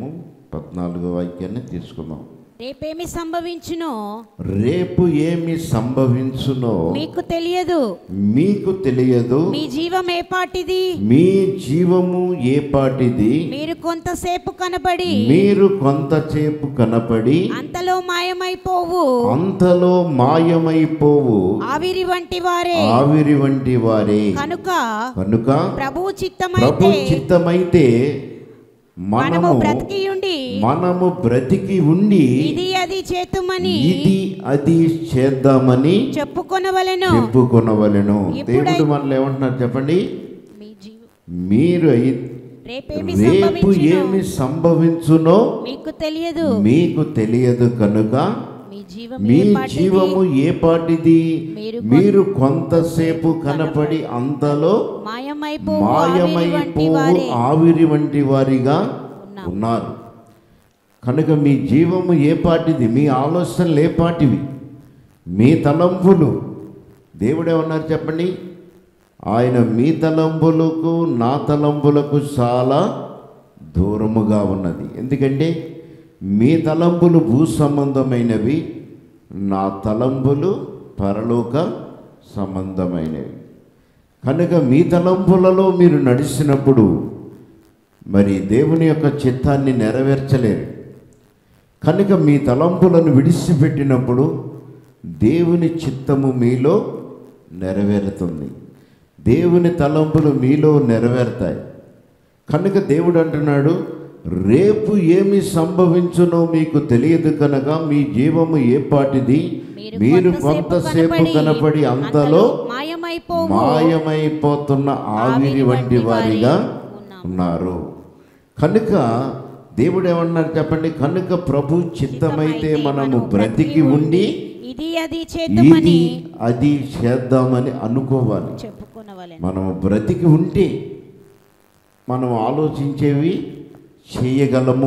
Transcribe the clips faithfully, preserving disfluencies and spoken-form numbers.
అధ్యాయము పద్నాలుగో వాక్యాన్ని తీసుకుందాం. రేపేమి సంభవించునో రేపు ఏమి సంభవించునో మీకు తెలియదు, మీకు తెలియదు. మీ జీవం ఏ పాటిది, మీ జీవము ఏ పాటిది. మీరు కొంతసేపు కనబడి మీరు కొంతసేపు కనపడి అంతలో మాయమైపోవు, అంతలో మాయమైపోవు. ఆవిరి వంటి వారే ఆవిరి వంటి వారే కనుక కనుక ప్రభువు ప్రభు చిత్తమైతే చిత్తమైతే మనము మనము బ్రతికి ఉండి మనము బ్రతికి ఉండి ఇది అది చేతుమని ఇది అది చేద్దామని చెప్పుకొనవలెను. చెప్పుకొనవలెను. ఇప్పుడై- దేవుడు మనల్ని ఏమంటున్నారు చెప్పండి? మీ జీవం మీరు అయి- రేపేమి రేపు సంభవించునో ఏమి సంభవించునో మీకు తెలియదు, మీకు తెలియదు. కనుక మీ జీవం మీ ఏ పాటిది, జీవము ఏ పాటిది. మీరు మీరు కొంతసేపు కనపడి అంతలో మాయమైపోవు, ఆవిరి వంటి మాయమైపోవు, వారే ఆవిరి వంటి వారిగా ఉన్నాం. ఉన్నారు. కనుక మీ జీవము ఏ పాటిది, మీ ఆలోచనలు ఏ పాటివి, మీ తలంపులు. దేవుడేమన్నారు చెప్పండి? ఆయన మీ తలంపులకు నా తలంపులకు చాలా దూరముగా ఉన్నది. ఎందుకంటే మీ తలంపులు భూ సంబంధమైనవి, నా తలంపులు పరలోక సంబంధమైనవి. కనుక మీ తలంపులలో మీరు నడిచినప్పుడు మరి దేవుని యొక్క చిత్తాన్ని నెరవేర్చలేరు. కనుక మీ తలంపులను విడిచిపెట్టినప్పుడు దేవుని చిత్తము మీలో నెరవేరుతుంది. దేవుని తలంపులు మీలో నెరవేరుతాయి. కనుక దేవుడు అంటున్నాడు, రేపు ఏమి సంభవించునో మీకు తెలియదు. కనుక మీ జీవము ఏ పాటిది. మీరు కొంతసేపు కనపడి అంతలో మాయమైపోవు, మాయమైపోతున్న ఆవిరి వంటి వారిగా ఉన్నారు. కనుక దేవుడు ఏమన్నారు చెప్పండి? కనుక ప్రభు చిత్తమైతే మనము బ్రతికి ఉండి ఇది అది చేద్దామని ఇది అది చేద్దామని అనుకోవాలి. చెప్పుకొనవలెను. మనము బ్రతికి ఉంటే మనం ఆలోచించేవి చేయగలము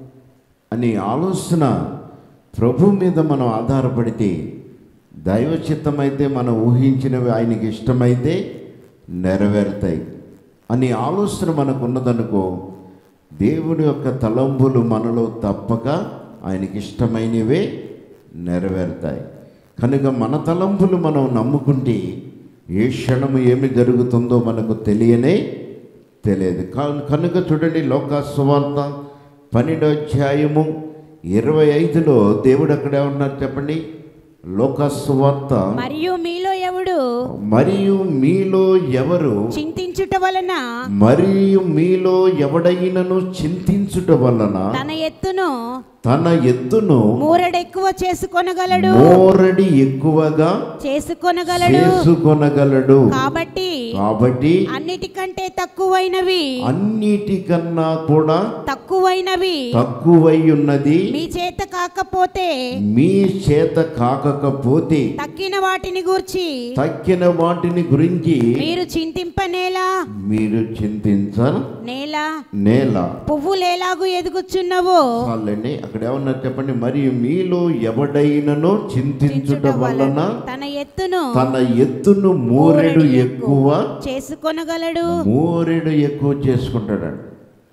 అనే ఆలోచన ప్రభు మీద మనం ఆధారపడితే, దైవ చిత్తమైతే మనం ఊహించినవి ఆయనకి ఇష్టమైతే నెరవేరుతాయి అనే ఆలోచన మనకు ఉన్నదనుకో, దేవుని యొక్క తలంపులు మనలో తప్పక ఆయనకి ఇష్టమైనవే నెరవేరుతాయి. కనుక మన తలంపులు మనం నమ్ముకుంటే ఏ క్షణము ఏమి జరుగుతుందో మనకు తెలియనే తెలియదు. కనుక చూడండి, లోకా సువార్త పన్నెండో అధ్యాయము ఇరవై ఐదులో దేవుడు అక్కడ ఏమన్నారు చెప్పండి? లోకా సువార్త మరియు మీలో ఎవడు మరియు మీలో ఎవరు చింతించుట వలన మరియు మీలో ఎవడైనను చింతించుట వలన తన ఎత్తును తన ఎత్తును మూరడెక్కువ చేసుకొనగలడు, మోరడి ఎక్కువగా చేసుకొనగలడు. చేసుకొనగలడు. కాబట్టి కాబట్టి అన్నిటికంటే తక్కువైనవి అన్నిటికన్నా కూడా తక్కువైనవి తక్కువై ఉన్నది మీ చేత కాకపోతే మీ చేత కాకపోతే తక్కిన వాటిని గూర్చి తక్కిన వాటిని గురించి మీరు చింతింపనేలా, మీరు చింతించ నేల నేల. పువ్వులేలాగు ఎదుగుచున్నవో చాలండి. అక్కడ ఏమన్నారు చెప్పండి? మరియు మీలో ఎవడైనను చింతించుట వలన తన ఎత్తును తన ఎత్తును మోరెడు ఎక్కువ చేసుకొనగలడు. మోరెడు ఎక్కువ చేసుకుంటాడండి.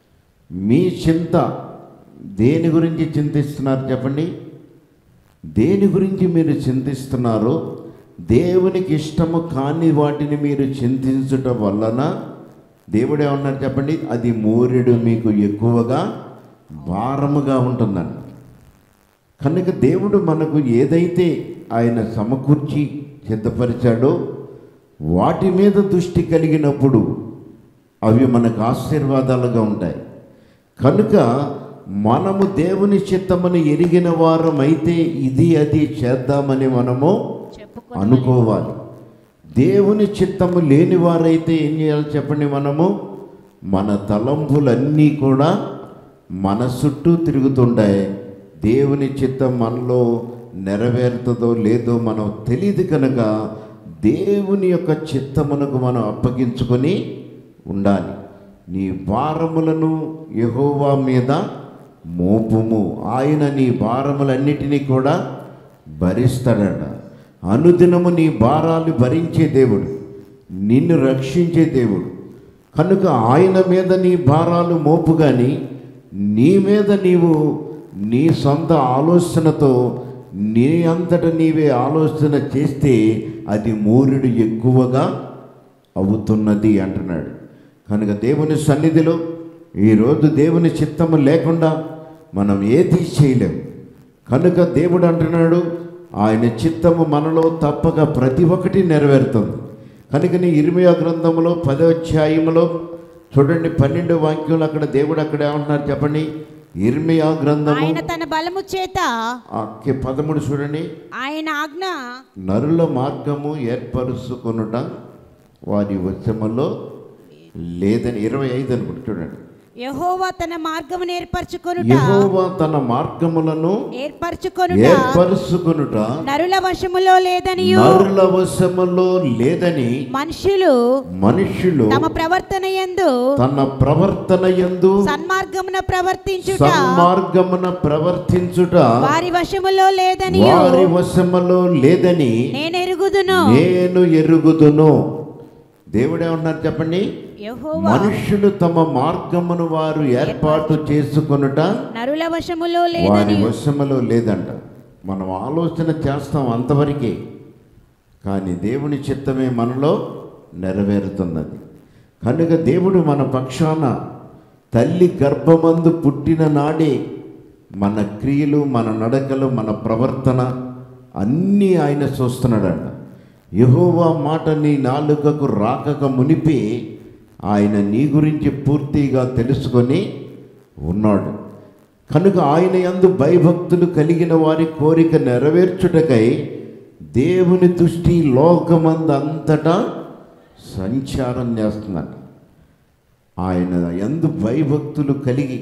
మీ చింత దేని గురించి చింతిస్తున్నారు చెప్పండి? దేని గురించి మీరు చింతిస్తున్నారో, దేవునికి ఇష్టము కాని వాటిని మీరు చింతించుట వలన దేవుడు ఏమన్నారు చెప్పండి? అది మోరెడు మీకు ఎక్కువగా భారముగా ఉంటుందండి. కనుక దేవుడు మనకు ఏదైతే ఆయన సమకూర్చి సిద్ధపరిచాడో వాటి మీద దృష్టి కలిగినప్పుడు అవి మనకు ఆశీర్వాదాలుగా ఉంటాయి. కనుక మనము దేవుని చిత్తమని ఎరిగిన వారం అయితే ఇది అది చేద్దామని మనము అనుకోవాలి. దేవుని చిత్తము లేని వారైతే ఏం చేయాలి చెప్పండి? మనము మన తలంపులన్నీ కూడా మన చుట్టూ తిరుగుతుంటాయి. దేవుని చిత్తం మనలో నెరవేరుతుందో లేదో మనం తెలియదు. కనుక దేవుని యొక్క చిత్తమునకు మనం అప్పగించుకొని ఉండాలి. నీ భారములను యెహోవా మీద మోపుము, ఆయన నీ భారములన్నిటినీ కూడా భరిస్తాడట. అనుదినము నీ భారాలు భరించే దేవుడు, నిన్ను రక్షించే దేవుడు. కనుక ఆయన మీద నీ భారాలు మోపు. కానీ నీ మీద నీవు నీ సొంత ఆలోచనతో నీ అంతట నీవే ఆలోచన చేస్తే అది మూరుడు ఎక్కువగా అవుతున్నది అంటున్నాడు. కనుక దేవుని సన్నిధిలో ఈరోజు దేవుని చిత్తము లేకుండా మనం ఏది చేయలేం. కనుక దేవుడు అంటున్నాడు ఆయన చిత్తము మనలో తప్పక ప్రతి ఒక్కటి నెరవేరుతుంది. కనుక నీ ఇర్మియా గ్రంథంలో పదో అధ్యాయములో చూడండి పన్నెండు వాక్యంలో అక్కడ దేవుడు అక్కడ ఏమంటున్నారు చెప్పండి. ఇర్మియా గ్రంథము ఆయన తన బలము చేత పదమూడు చూడండి. ఆయన ఆజ్ఞ నరుల మార్గము ఏర్పరుచుకొనుట వారి వశములో లేదని ఇరవై ఐదు అనుకుంటు చూడండి. యెహోవా తన మార్గమును ఏర్పరచుకొనుట యెహోవా తన మార్గములను ఏర్పరచుకొనుట ఏర్పరచుకొనుట నరుల వశములో లేదని నరుల వశములో లేదని మనుషులు మనుషులు తమ ప్రవర్తన యందు తన ప్రవర్తన యందు సన్మార్గమున ప్రవర్తించుట సన్మార్గమున ప్రవర్తించుట వారి వశములో లేదని వారి వశములో లేదని నేను ఎరుగుదును నేను ఎరుగుదును. దేవుడే ఉన్నారు చెప్పండి. యెహోవా మనుషులు తమ మార్గమును వారు ఏర్పాటు చేసుకొనుట నరుల వశములో వారి లేదని వశములో లేదంట. మనం ఆలోచన చేస్తాం అంతవరకే, కానీ దేవుని చిత్తమే మనలో నెరవేరుతున్నది. కనుక దేవుడు మన పక్షాన తల్లి గర్భమందు పుట్టిన నాడే మన క్రియలు మన నడకలు మన ప్రవర్తన అన్నీ ఆయన చూస్తున్నాడంట. యెహోవా మాట నీ నాలుకకు రాకక మునిపి ఆయన నీ గురించి పూర్తిగా తెలుసుకొని ఉన్నాడు. కనుక ఆయన యందు భయభక్తులు కలిగిన వారి కోరిక నెరవేర్చుటకై దేవుని దృష్టి లోకమందు అంతటా సంచారం చేస్తున్నాడు. ఆయన యందు భయభక్తులు కలిగి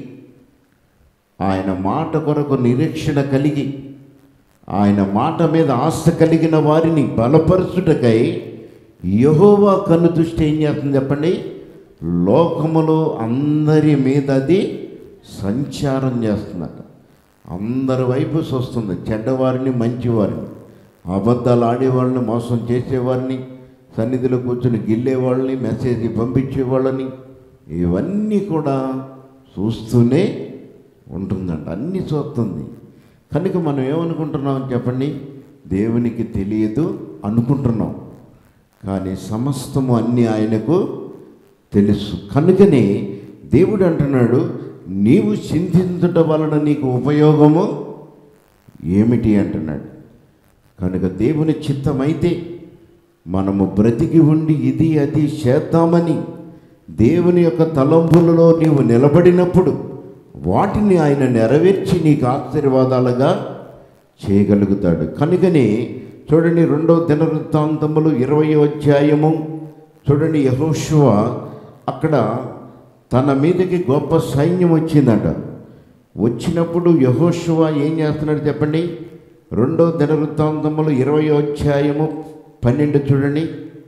ఆయన మాట కొరకు నిరీక్షణ కలిగి ఆయన మాట మీద ఆశ కలిగిన వారిని బలపరచుటకై యెహోవా కన్ను దృష్టి ఏం చేస్తుంది చెప్పండి. లోకములో అందరి మీద అది సంచారం చేస్తుందట. అందరి వైపు చూస్తుంది. చెడ్డవారిని మంచివారిని, అబద్ధాలు ఆడేవాళ్ళని, మోసం చేసేవారిని, సన్నిధిలో కూర్చొని గిల్లేవాళ్ళని, మెసేజ్ పంపించేవాళ్ళని, ఇవన్నీ కూడా చూస్తూనే ఉంటుందంట. అన్నీ చూస్తుంది. కనుక మనం ఏమనుకుంటున్నాం చెప్పండి. దేవునికి తెలియదు అనుకుంటున్నాం, కానీ సమస్తము అన్నీ ఆయనకు తెలుసు. కనుకనే దేవుడు అంటున్నాడు నీవు చింతించుట వలన నీకు ఉపయోగము ఏమిటి అంటున్నాడు. కనుక దేవుని చిత్తమైతే మనము బ్రతికి ఉండి ఇది అది చేద్దామని దేవుని యొక్క తలంపులలో నీవు నిలబడినప్పుడు వాటిని ఆయన నెరవేర్చి నీకు ఆశీర్వాదాలుగా చేయగలుగుతాడు. కనుకనే చూడండి రెండో దినవృత్తాంతములు ఇరవై అధ్యాయము చూడండి. యెహోషువ అక్కడ తన మీదకి గొప్ప సైన్యం వచ్చిందట. వచ్చినప్పుడు యెహోషువ ఏం చేస్తున్నాడు చెప్పండి. రెండో దినవృత్తాంతములు ఇరవై అధ్యాయము పన్నెండు చూడండి.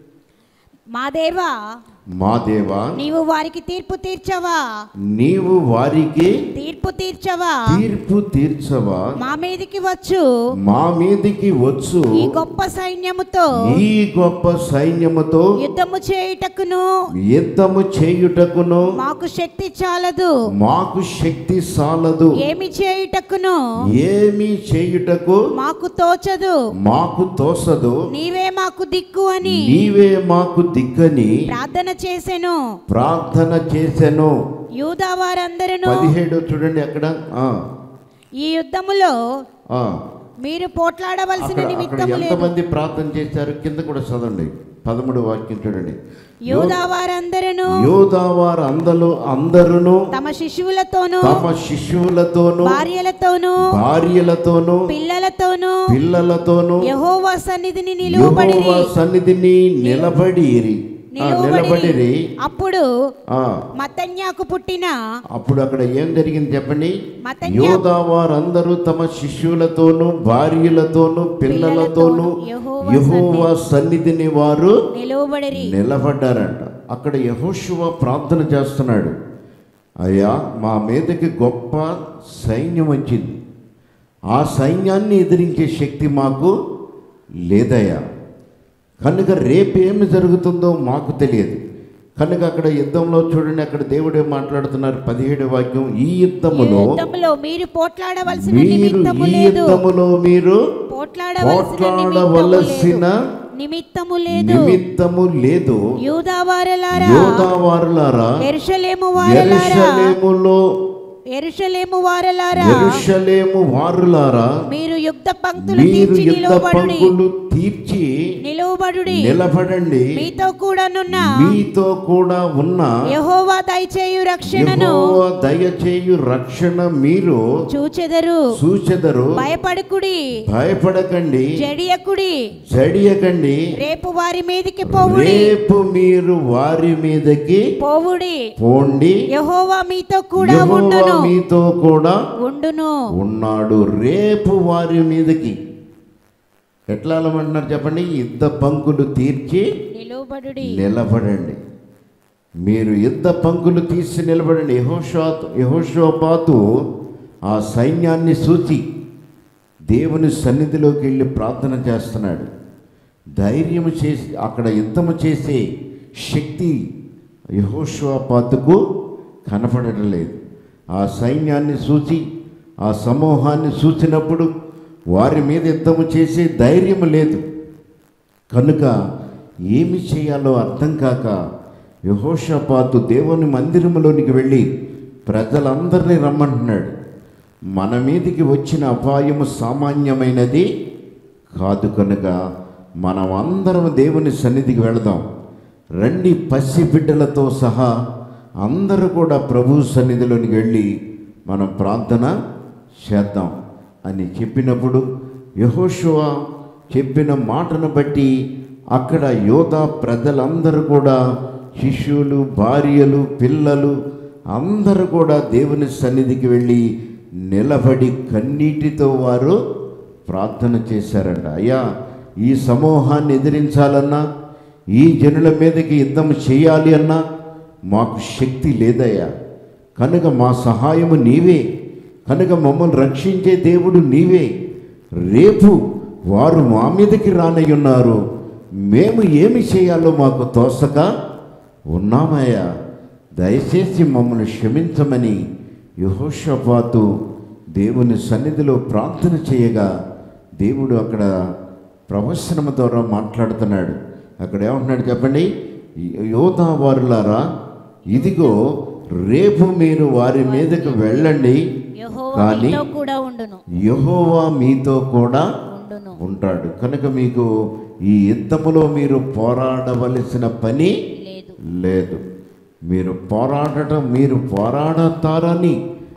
మా దేవా మా దేవా నీవు వారికి తీర్పు తీర్చవా నీవు వారికి తీర్పు తీర్చవా తీర్పు తీర్చవా మా మీదికి వచ్చు మా మీదికి వచ్చు ఈ గొప్ప సైన్యముతో ఈ గొప్ప సైన్యముతో యుద్ధము చేయుటకును యుద్ధము చేయుటకును మాకు శక్తి చాలదు మాకు శక్తి సాలదు ఏమి చేయుటకును ఏమి చేయుటకు మాకు తోచదు మాకు తోసదు నీవే మాకు దిక్కు అని నీవే మాకు దిక్కని ప్రార్థన చేసెను ప్రార్థన చేసెను. యూదా వారందరూ పదిహేడు చూడండి అక్కడ. ఆ ఈ యుద్ధములో ఆ మీరు పోట్లాడవలసిన అక్కడ నిమిత్తము లేదు. ఎంతమంది ప్రార్థన చేశారు కింద కూడా చదవండి. పదమూడు వాక్యం చూడండి. యూదా వారందరూ యూదా వారు అందరూ అందరును తమ శిశువులతోనూ తమ శిశువులతోను భార్యలతోనూ భార్యలతోను పిల్లలతోనూ పిల్లలతోను యెహోవా సన్నిధిని నిలువబడిరి యెహోవా సన్నిధిని నిలబడిరి నిలబడిరి. అప్పుడు ఆ మత్తన్యాకు పుట్టిన అప్పుడు అక్కడ ఏం జరిగింది చెప్పండి. మత్తన్యా యోధా వారందరూ తమ శిష్యులతోను భార్యలతోను పిల్లలతోను యెహోవా సన్నిధిని వారు నిలవబడిరి నిలబడ్డారంట. అక్కడ యెహోషువ ప్రార్థన చేస్తున్నాడు. అయ్యా మా మీదకి గొప్ప సైన్యం వచ్చింది, ఆ సైన్యాన్ని ఎదిరించే శక్తి మాకు లేదయ్యా. కనుక రేపేమి జరుగుతుందో మాకు తెలియదు, కనుక అక్కడ యుద్ధంలో చూడండి, అక్కడ దేవుడే మాట్లాడుతున్నారు పదిహేడు వాక్యం, ఈ ఈ యుద్ధములో యుద్ధములో మీరు పోట్లాడవలసిన మీరు నిమిత్తము ఈ లేదు. యుద్ధములో మీరు పోట్లాడవలసిన పోట్లాడవలసిన నిమిత్తము లేదు. నిమిత్తము లేదు. యూదావారలారా, యోధావారులారా, యెరూషలేము వారలారా, యెరూషలేములో యెరూషలేము వారలారా, యెరూషలేము వారులారా, మీరు యుద్ధ పంక్తులు మీరు తీర్చి యుద్ధ నిలవబడుడి పంక్తులు తీర్చి నిలవబడుడి నిలబడండి. మీతో కూడానున్న మీతో కూడా ఉన్న యెహోవా దయచేయు రక్షణను యెహోవా దయచేయు రక్షణ మీరు చూచెదరు. చూచెదరు. భయపడకుడి, భయపడకండి, జడియకుడి, జడియకండి. రేపు వారి మీదికి పోవుడి, రేపు మీరు వారి మీదకి పోవుడి. పోండి, యెహోవా మీతో కూడా యెహోవా ఉండును మీతో కూడా ఉండును. ఉన్నాడు. రేపు వారి మీదకి ఎట్లా వెళ్ళమంటున్నారు చెప్పండి? యుద్ధ పంకులు తీర్చి నిలవబడుడి. నిలబడండి. మీరు యుద్ధ పంకులు తీసి నిలబడండి. యెహోషాతు యెహోషాపాతు ఆ సైన్యాన్ని చూచి దేవుని సన్నిధిలోకి వెళ్ళి ప్రార్థన చేస్తున్నాడు. ధైర్యం చేసి అక్కడ యుద్ధము చేసే శక్తి యెహోషాపాతుకు కనపడటం లేదు. ఆ సైన్యాన్ని చూచి ఆ సమూహాన్ని చూసినప్పుడు వారి మీద యుద్ధము చేసే ధైర్యం లేదు. కనుక ఏమి చేయాలో అర్థం కాక యెహోషాపాతు దేవుని మందిరంలోనికి వెళ్ళి ప్రజలందరినీ రమ్మంటున్నాడు. మన మీదికి వచ్చిన అపాయము సామాన్యమైనది కాదు, కనుక మనం అందరం దేవుని సన్నిధికి వెళదాం. రండి, పసి బిడ్డలతో సహా అందరూ కూడా ప్రభు సన్నిధిలోనికి వెళ్ళి మనం ప్రార్థన చేద్దాం అని చెప్పినప్పుడు యెహోషువ చెప్పిన మాటను బట్టి అక్కడ యోధా ప్రజలందరూ కూడా, శిష్యులు, భార్యలు, పిల్లలు అందరూ కూడా దేవుని సన్నిధికి వెళ్ళి నిలబడి కన్నీటితో వారు ప్రార్థన చేశారంట. అయ్యా, ఈ సమూహాన్ని ఎదిరించాలన్నా, ఈ జనుల మీదకి యుద్ధం చేయాలి అన్నా మాకు శక్తి లేదయ్యా. కనుక మా సహాయము నీవే, కనుక మమ్మల్ని రక్షించే దేవుడు నీవే. రేపు వారు మా మీదకి రానయ్యున్నారు, మేము ఏమి చేయాలో మాకు తోసక ఉన్నామయ్యా. దయచేసి మమ్మల్ని క్షమించమని యెహోషాపాతు దేవుని సన్నిధిలో ప్రార్థన చేయగా దేవుడు అక్కడ ప్రవచనం ద్వారా మాట్లాడుతున్నాడు. అక్కడ ఏమంటున్నాడు చెప్పండి? యోధా వారులారా, ఇదిగో రేపు మీరు వారి మీదకు వెళ్ళండి, యెహోవా కానీ మీతో కూడా ఉండును యెహోవా మీతో కూడా ఉండును. ఉంటాడు. కనుక మీకు ఈ యుద్ధములో మీరు పోరాడవలసిన పని లేదు. లేదు. మీరు పోరాడటం మీరు పోరాడతారని,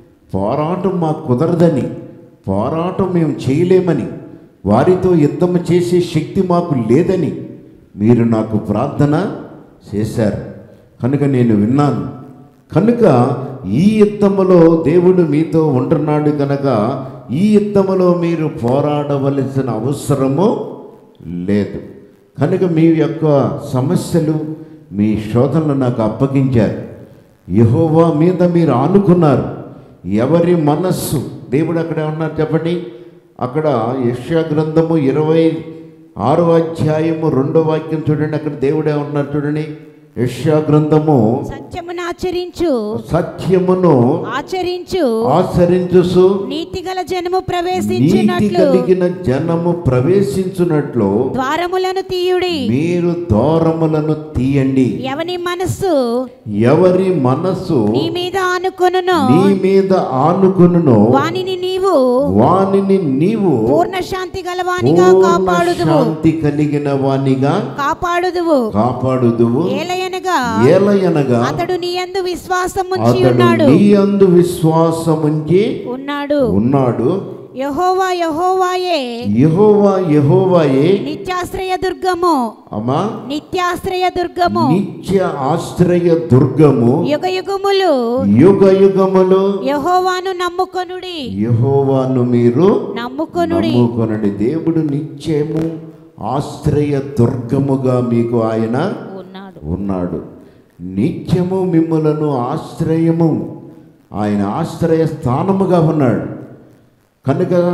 పోరాటం మాకు కుదరదని, పోరాటం మేము చేయలేమని, వారితో యుద్ధం చేసే శక్తి మాకు లేదని మీరు నాకు ప్రార్థన చేశారు. కనుక నేను విన్నాను. కనుక ఈ యుద్ధములో దేవుడు మీతో ఉంటున్నాడు. కనుక ఈ యుద్ధములో మీరు పోరాడవలసిన అవసరము లేదు. కనుక మీ యొక్క సమస్యలు, మీ శోధనలు నాకు అప్పగించారు. యెహోవా మీద మీరు ఆనుకున్నారు. ఎవరి మనస్సు దేవుడు అక్కడ ఏమన్నారు చెప్పండి? అక్కడ యెషయా గ్రంథము ఇరవై ఆరో అధ్యాయము రెండో వాక్యం చూడండి. అక్కడ దేవుడు ఏమన్నారు చూడండి? యెషయా గ్రంథము సత్యమును ఆచరించు సత్యమును ఆచరించు ఆచరించుసు నీతిగల జనము నీతి ప్రవేశించినట్లు కలిగిన జనము ప్రవేశించున్నట్లు ద్వారములను తీయుడి. మీరు ద్వారములను తీయండి. ఎవని మనస్సు ఎవరి మనస్సు నీ మీద ఆనుకొనును నీ మీద ఆనుకొనును వానిని నీవు వానిని నీవు పూర్ణ శాంతి గలవానిగా పూర్ణ కాపాడుదువు శాంతి కలిగిన వానిగా కాపాడుదువు. కాపాడుదువు. ఏలయనగా ఏలయనగా అతడు నీ యందు విశ్వాసం ఉంచి అతడు ఉన్నాడు నీ యందు విశ్వాసముంచి ఉన్నాడు. ఉన్నాడు. యెహోవా యెహోవాయే యెహోవా యెహోవాయే నిత్యాశ్రయ దుర్గము అమ్మా నిత్యాశ్రయ దుర్గము నిత్య ఆశ్రయ దుర్గము యుగ యుగములు యుగ యుగములు యెహోవాను నమ్ముకొనుడి యెహోవాను మీరు నమ్ముకొనుడి. నమ్ముకొనండి. దేవుడు నిత్యము ఆశ్రయ దుర్గముగా మీకు ఆయన ఉన్నాడు ఉన్నాడు. నిత్యము మిమ్ములను ఆశ్రయము ఆయన ఆశ్రయ స్థానముగా ఉన్నాడు. కనుక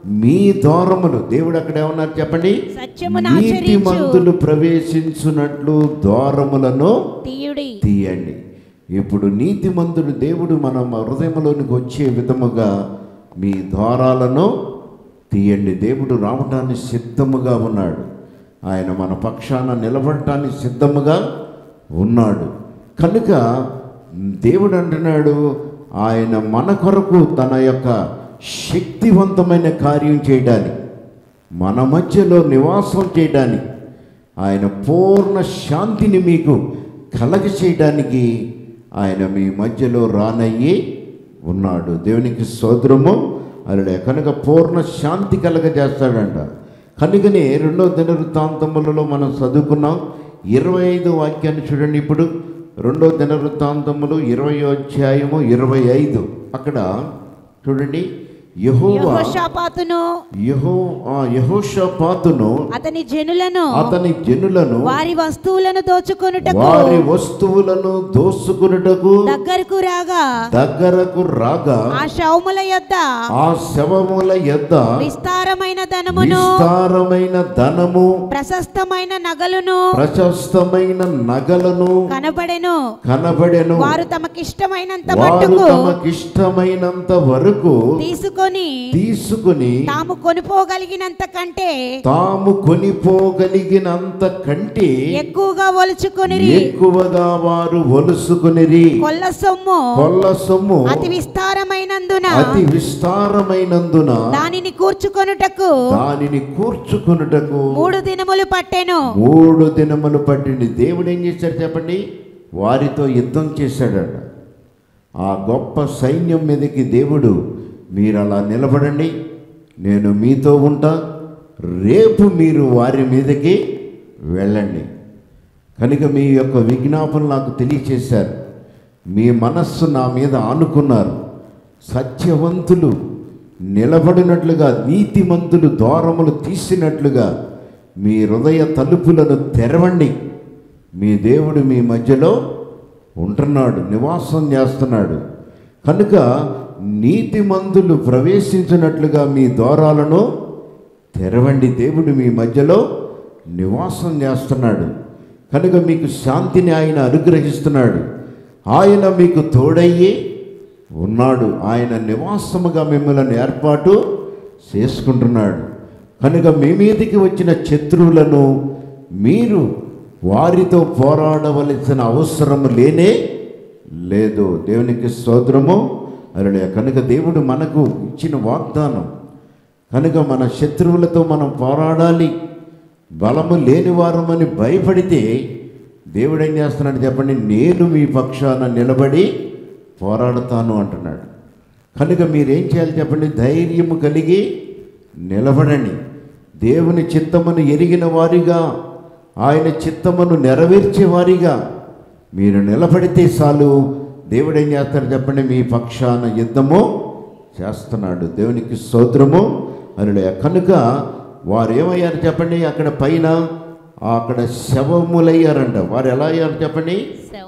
మీ ద్వారములు, దేవుడు అక్కడ ఏమన్నారు చెప్పండి, సత్యమును నీతిమంతులు ప్రవేశించున్నట్లు ద్వారములను తీయుడి. తీయండి. ఇప్పుడు నీతిమంతుడు దేవుడు మన హృదయంలోనికి వచ్చే విధముగా మీ ద్వారాలను తీయండి. దేవుడు రావటానికి సిద్ధముగా ఉన్నాడు. ఆయన మన పక్షాన నిలబడటానికి సిద్ధముగా ఉన్నాడు. కనుక దేవుడు అంటున్నాడు, ఆయన మన కొరకు తన యొక్క శక్తివంతమైన కార్యం చేయడానికి, మన మధ్యలో నివాసం చేయడానికి, ఆయన పూర్ణ శాంతిని మీకు కలగ చేయడానికి ఆయన మీ మధ్యలో రానయ్యి ఉన్నాడు. దేవునికి స్తోత్రము. అలా కనుక పూర్ణ శాంతి కలగజేస్తాడంట. కనుకనే రెండో దినవృత్తాంతములలో మనం చదువుకున్నాం. ఇరవై ఐదు వాక్యాన్ని చూడండి. ఇప్పుడు రెండో దినవృత్తాంతములు ఇరవై అధ్యాయము ఇరవై ఐదు అక్కడ చూడండి. యెహోవా యెహోషాపాతును యెహో యెహోషాపాతును అతని జనులను అతని జనులను వారి వస్తువులను దోచుకొనుటకు వారి వస్తువులను దోసుకొనుటకు దగ్గరకు రాగా దగ్గరకు రాగా ఆ శవముల యొద్ద ఆ శవముల యొద్ద విస్తారమైన ధనమును విస్తారమైన ధనము ప్రశస్తమైన నగలును ప్రశస్తమైన నగలను కనబడెను. కనబడెను. వారు తమకిష్టమైనంత వారు మట్టుకు తమకిష్టమైనంత వరకు తీసుకొని తీసుకుని తాము కొనుపోగలిగినంత కంటే తాము కొనిపోగలిగినంత కంటే ఎక్కువగా ఒలుచుకొనిరి. ఎక్కువగా వారు ఒలుసుకునిరి. కొల్ల సొమ్ము కొల్ల సొమ్ము అతి విస్తారమైనందున అతి విస్తారమైనందున దానిని కూర్చుకొనుటకు దానిని కూర్చుకొనుటకు మూడు దినములు పట్టెను. మూడు దినములు పట్టింది. దేవుడు ఏం చేశాడు చెప్పండి? వారితో యుద్ధం చేశాడట. ఆ గొప్ప సైన్యం మీదకి దేవుడు, మీరు అలా నిలబడండి, నేను మీతో ఉంటా, రేపు మీరు వారి మీదకి వెళ్ళండి. కనుక మీ యొక్క విజ్ఞాపన నాకు తెలియచేశారు. మీ మనస్సు నా మీద ఆనుకున్నారు. సత్యవంతులు నిలబడినట్లుగా, నీతిమంతులు ద్వారములు తీసినట్లుగా మీ హృదయ తలుపులను తెరవండి. మీ దేవుడు మీ మధ్యలో ఉంటున్నాడు, నివాసం చేస్తున్నాడు. కనుక నీతిమంతులు ప్రవేశించినట్లుగా మీ ద్వారాలను తెరవండి. దేవుడు మీ మధ్యలో నివాసం చేస్తున్నాడు. కనుక మీకు శాంతిని ఆయన అనుగ్రహిస్తున్నాడు. ఆయన మీకు తోడయ్యి ఉన్నాడు. ఆయన నివాసముగా మిమ్మల్ని ఏర్పాటు చేసుకుంటున్నాడు. కనుక మీ మీదకి వచ్చిన శత్రువులను మీరు వారితో పోరాడవలసిన అవసరం లేనే లేదు. దేవునికి స్తోత్రము. అలా కనుక దేవుడు మనకు ఇచ్చిన వాగ్దానం. కనుక మన శత్రువులతో మనం పోరాడాలి. బలము లేని వారమని భయపడితే దేవుడు ఏం చేస్తున్నాడు చెప్పండి? నేను మీ పక్షాన నిలబడి పోరాడుతాను అంటున్నాడు. కనుక మీరేం చేయాలి చెప్పండి? ధైర్యము కలిగి నిలబడండి. దేవుని చిత్తమును ఎరిగిన వారిగా, ఆయన చిత్తమును నెరవేర్చే వారిగా మీరు నిలబడితే చాలు. దేవుడు ఏం చేస్తాడు చెప్పండి? మీ పక్షాన యుద్ధము చేస్తున్నాడు. దేవునికి స్తోత్రము. అలా కనుక వారు ఏమయ్యారు చెప్పండి? అక్కడ పైన అక్కడ శవములయ్యారంట. వారు ఎలా అయ్యారు చెప్పండి?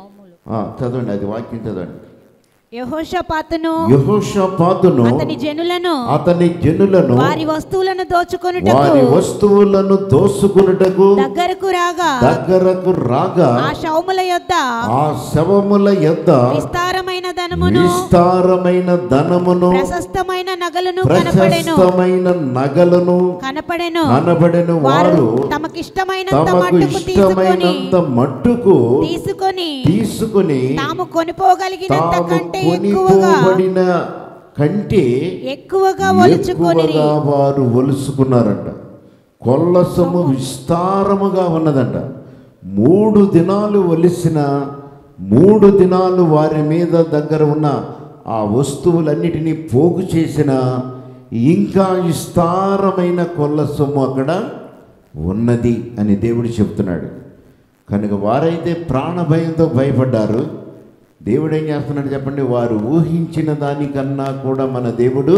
చదవండి, అది వాక్యం చదవండి. యెహోషాపాతును యెహోషాపాతును అతని జనులను అతని జనులను వారి వస్తువులను దోచుకొనుటకు వారి వస్తువులను దోసుకొనుటకు దగ్గరకు రాగా దగ్గరకు రాగా ఆ శవముల యొద్ద ఆ శవముల యొద్ద విస్తారమైన ధనమును విస్తారమైన ధనమును ప్రశస్తమైన నగలను కనపడెను ప్రశస్తమైన నగలను కనపడెను కనబడెను. వారు వారు తమకిష్టమైనంత తమకు మట్టుకు తీసుకొని ఇష్టమైనంత మట్టుకు తీసుకొని తీసుకుని తాము కొనిపోగలిగినంత తాము కంటే ఎక్కువగా కొనిపోబడిన కంటే ఎక్కువగా ఒలుచుకొనిరి. ఎక్కువగా వారు ఒలుసుకున్నారంట. కొల్లసము విస్తారముగా ఉన్నదంట. మూడు దినాలు ఒలిసిన మూడు దినాలు వారి మీద దగ్గర ఉన్న ఆ వస్తువులన్నిటినీ పోగు చేసిన ఇంకా విస్తారమైన కొల్లసము అక్కడ ఉన్నది అని దేవుడు చెప్తున్నాడు. కనుక వారైతే ప్రాణభయంతో భయపడ్డారు. దేవుడు ఏం చేస్తున్నాడు చెప్పండి? వారు ఊహించిన దానికన్నా కూడా మన దేవుడు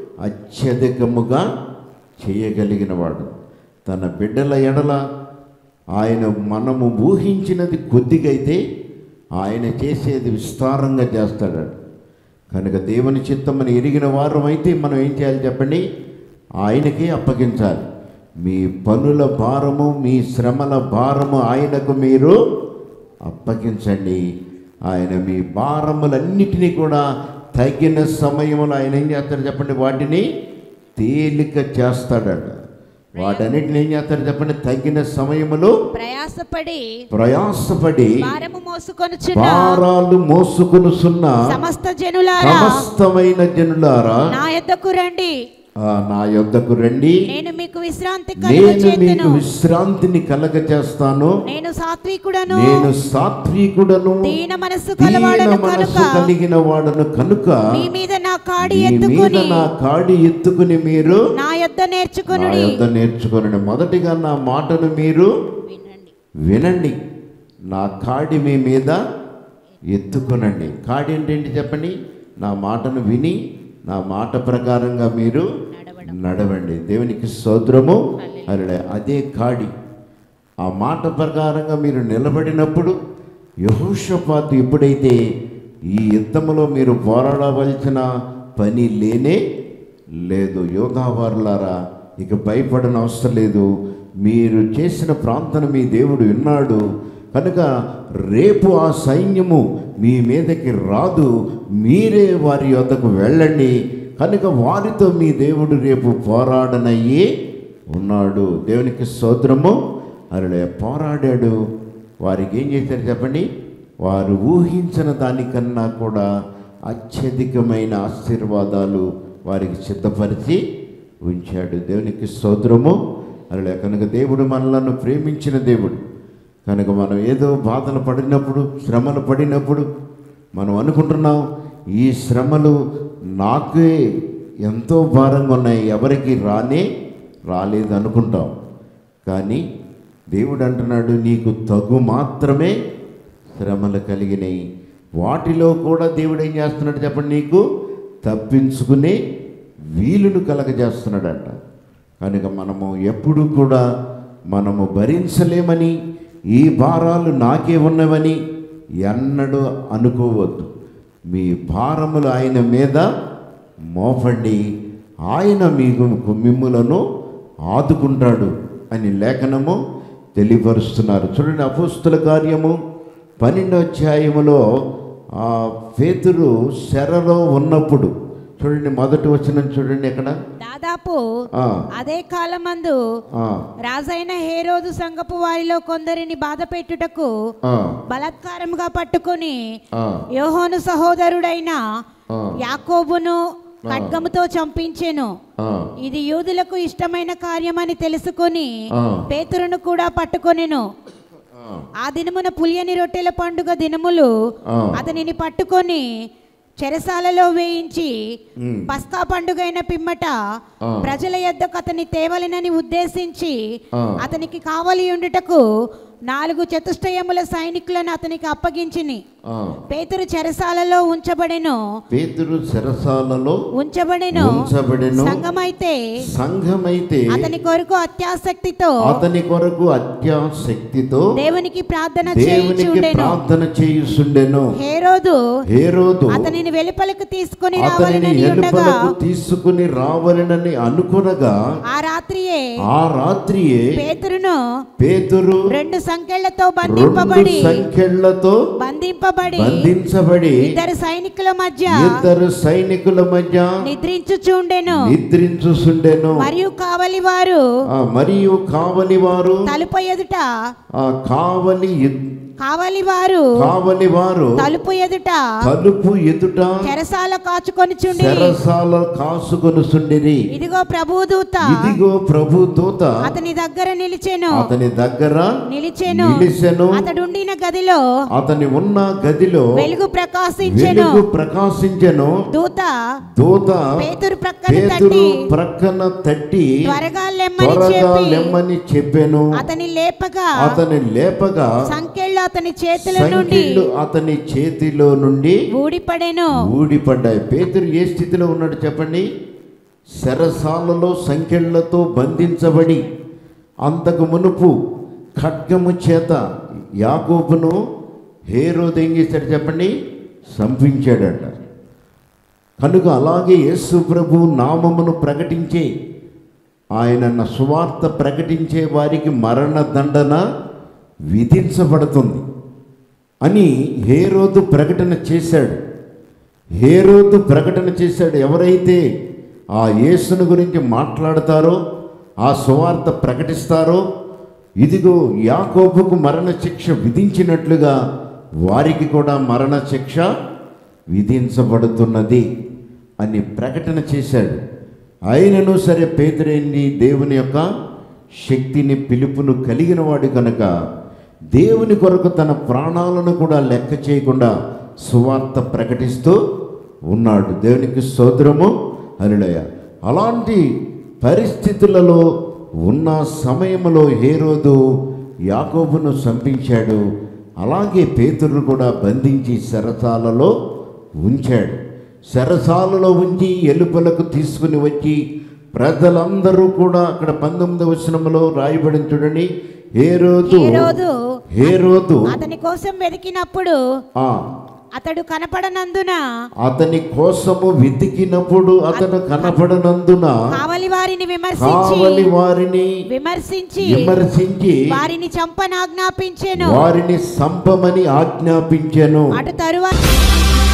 అత్యధికముగా చేయగలిగినవాడు. తన బిడ్డల ఎడల ఆయన మనము ఊహించినది కొద్దిగైతే ఆయన చేసేది విస్తారంగా చేస్తాడు. కనుక దేవుని చిత్తమని ఎరిగిన వారం అయితే మనం ఏం చేయాలి చెప్పండి? ఆయనకే అప్పగించాలి. మీ పనుల భారము, మీ శ్రమల భారము ఆయనకు మీరు అప్పగించండి. ఆయన మీ భారములన్నిటినీ కూడా తగిన సమయంలో ఆయన ఏం చేస్తాడు చెప్పండి, వాటిని తేలిక చేస్తాడట. వాటన్నిటిని ఏం చేస్తాడు చెప్పండి, తగిన సమయములో ప్రయాసపడి ప్రయాసపడి భారము మోసుకొనుచున్న భారాలు మోసుకొనుచున్న సమస్త జనులారా సమస్తమైన జనులారా నా యొద్దకు రండి, ఆ, నా యొద్దకు రండి, నేను మీకు విశ్రాంతి నేను మీకు కలుగజేతును. విశ్రాంతిని కలగ చేస్తాను. నేను సాత్వికుడను, నేను సాత్వికుడను, దీన మనస్సు దీన కలవాడను మనస్సు కనుక కలిగిన వాడను కనుక మీ మీద నా కాడి మీ మీద ఎత్తుకుని నా కాడి ఎత్తుకుని మీరు నా యొద్ద నా నేర్చుకొనుడి. యొద్ద నేర్చుకొనండి. మొదటిగా నా మాటను మీరు వినండి. వినండి, నా కాడి మీ మీద ఎత్తుకునండి. కాడి ఏంటంటే చెప్పండి, నా మాటను విని నా మాట ప్రకారంగా మీరు నడవండి. దేవునికి స్తోత్రము. అలా అదే కాడి. ఆ మాట ప్రకారంగా మీరు నిలబడినప్పుడు యెహోషాపాతు ఎప్పుడైతే ఈ యుద్ధములో మీరు పోరాడవలసిన పని లేనే లేదు, యోధావారులారా ఇక భయపడని అవసరం లేదు, మీరు చేసిన ప్రార్థన మీ దేవుడు విన్నాడు కనుక రేపు ఆ సైన్యము మీ మీదకి రాదు, మీరే వారి యొద్దకు వెళ్ళండి కనుక వారితో మీ దేవుడు రేపు పోరాడనయ్యి ఉన్నాడు. దేవునికి స్తోత్రము. అలా పోరాడాడు. వారికి ఏం చేశారు చెప్పండి, వారు ఊహించిన దానికన్నా కూడా అత్యధికమైన ఆశీర్వాదాలు వారికి సిద్ధపరిచి ఉంచాడు. దేవునికి స్తోత్రము. అలా కనుక దేవుడు మనలను ప్రేమించిన దేవుడు కనుక మనం ఏదో బాధలు పడినప్పుడు, శ్రమలు పడినప్పుడు మనం అనుకుంటున్నాం ఈ శ్రమలు నాకే ఎంతో భారంగా ఉన్నాయి, ఎవరికి రానే రాలేదు అనుకుంటాం. కానీ దేవుడు అంటున్నాడు నీకు తగు మాత్రమే శ్రమలు కలిగినాయి. వాటిలో కూడా దేవుడు ఏం చేస్తున్నాడు చెప్పండి, నీకు తప్పించుకునే వీలును కలగజేస్తున్నాడంట. కనుక మనము ఎప్పుడు కూడా మనము భరించలేమని, ఈ భారాలు నాకే ఉన్నవని ఎన్నడూ అనుకోవద్దు. మీ భారములు ఆయన మీద మోపండి, ఆయన మీకు మిమ్ములను ఆదుకుంటాడు అని లేఖనము తెలియపరుస్తున్నారు. చూడండి, అపోస్తుల కార్యము పన్నెండో అధ్యాయములో ఆ పేతురు శరలో ఉన్నప్పుడు చూడండి, మొదటి వచనం చూడండి. ఎక్కడ దాదాపు అదే కాలమందు రాజైన హేరోదు సంగపు వారిలో కొందరిని బాధ పెట్టుటకు బలాత్కారముగా పట్టుకొని యోహాను సహోదరుడైన యాకోబును ఖడ్గముతో చంపించెను. ఇది యూదులకు ఇష్టమైన కార్యమని తెలుసుకొని పేతురును కూడా పట్టుకొనెను. ఆ దినమున పులియని రొట్టెల పండుగ దినములు అతనిని పట్టుకొని చెరసాలలో వేయించి పస్కా పండుగైన పిమ్మట ప్రజల యొద్దకు అతని తేవలెనని ఉద్దేశించి అతనికి కావలి ఉండుటకు నాలుగు చతుష్టయముల సైనికులను అతనికి అప్పగించిని. పేతురు చెరసాలలో ఉంచబడెను పేతురు చెరసాలలో ఉంచబడెను ఉంచబడెను సంఘమైతే సంఘమైతే అతని కొరకు అత్యాసక్తితో అతని కొరకు అత్యాసక్తితో దేవునికి ప్రార్థన దేవునికి చేయుచుండెను. ప్రార్థన చేయుచుండెను. హేరోదు హేరోదు అతనిని వెలుపలకు తీసుకొని అతనిని రావాలని ఉండగా వెలుపలకు తీసుకుని రావాలని అనుకునగా ఆ రాత్రియే ఆ రాత్రియే పేతురును పేతురు రెండు సంకెళ్లతో రెండు బంధింపబడి సంఖ్యలతో బంధింపబడి బంధించబడి ఇద్దరు సైనికుల మధ్య ఇద్దరు సైనికుల మధ్య నిద్రించుచుండెను. నిద్రించుచుండెను. మరియు కావలి వారు మరియు కావలి వారు తలుపు ఎదుట ఆ కావలి కావలి వారు కావలి వారు తలుపు ఎదుట తలుపు ఎదుట చెరసాల కాచుకొని చుండి చెరసాల కాసుకొని చుండిరి. ఇదిగో ప్రభుదూత ఇదిగో ప్రభు దూత అతని దగ్గర నిలిచెను అతని దగ్గర నిలిచెను నిలిచెను అతడుండిన గదిలో అతని ఉన్న గదిలో వెలుగు ప్రకాశించెను. వెలుగు ప్రకాశించెను. దూత దూత పేతురు ప్రక్కన పేతురు తట్టి ప్రక్కన తట్టి త్వరగా లెమ్మని త్వరగా చెప్పి లెమ్మని చెప్పెను. అతని లేపగా అతని లేపగా సంకెళ్ళు అతని చేతుల నుండి సంకెళ్ళు అతని చేతిలో నుండి ఊడిపడెను. ఊడిపడ్డాయి. పేతురు ఏ స్థితిలో ఉన్నాడు చెప్పండి, శరసాలలో సంకెళ్లతో బంధించబడి అంతకు మునుపు ఖడ్గము చేత యాకోబును హేరోదు ఏం చేశాడు చెప్పండి, చంపించాడట. కనుక అలాగే యేసు ప్రభు నామమును ప్రకటించే ఆయన సువార్త ప్రకటించే వారికి మరణదండన విధించబడుతుంది అని హేరోదు ప్రకటన చేశాడు. హేరోదు ప్రకటన చేశాడు. ఎవరైతే ఆ యేసుని గురించి మాట్లాడతారో, ఆ సువార్త ప్రకటిస్తారో, ఇదిగో యాకోబుకు మరణశిక్ష విధించినట్లుగా వారికి కూడా మరణశిక్ష విధించబడుతున్నది అని ప్రకటన చేశాడు. అయినను సరే పేతురేంది దేవుని యొక్క శక్తిని, పిలుపును కలిగిన వాడు కనుక దేవుని కొరకు తన ప్రాణాలను కూడా లెక్క చేయకుండా సువార్త ప్రకటిస్తూ ఉన్నాడు. దేవునికి స్తోత్రము, హల్లెలూయా. అలాంటి పరిస్థితులలో ఉన్న సమయంలో హేరోదు యాకోబును చంపించాడు. అలాగే పేతురును కూడా బంధించి చెరసాలలో ఉంచాడు. చెరసాలలో ఉంచి ఎలుపలకు తీసుకుని వచ్చి ప్రజలందరూ కూడా అక్కడ పంతొమ్మిదవ వచనంలో రాయబడిన చూడండి, హేరోదు హేరోదు హేరోదు అతని కోసం వెతికినప్పుడు ఆ అతడు కనపడనందున అతని కోసము వెతికినప్పుడు అతను కనపడనందున కావలి వారిని విమర్శించి కావలి వారిని విమర్శించి విమర్శించి వారిని చంపనాజ్ఞాపించెను. వారిని సంపమని ఆజ్ఞాపించెను. అటు తరువాత